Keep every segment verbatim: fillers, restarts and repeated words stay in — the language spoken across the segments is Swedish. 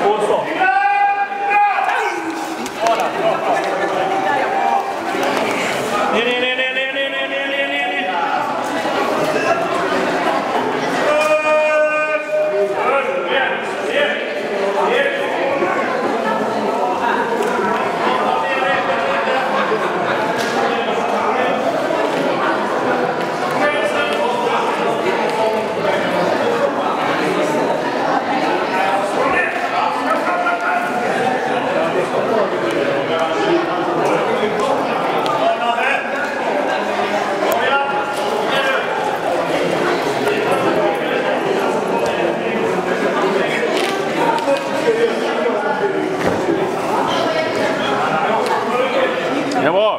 Det var.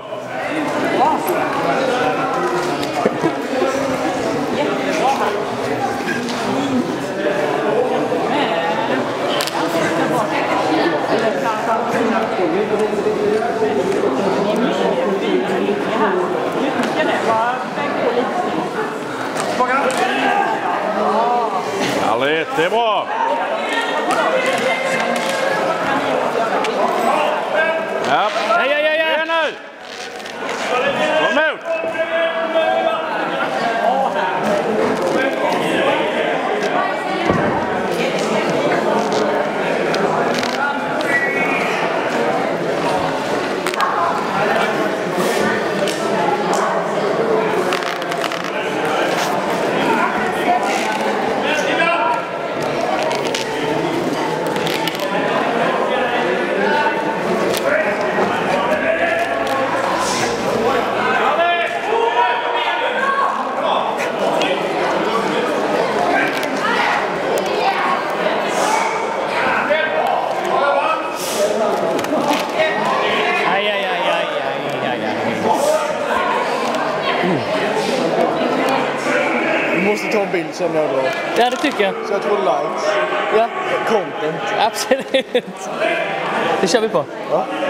Härligt, det är bra. Ja, hej, hej, hej, hej nu. Kom ut. Du måste ta en bild sen då. Ja, det tycker jag. Så jag tror likes. Ja. Content. Absolut. Det kör vi på. Ja.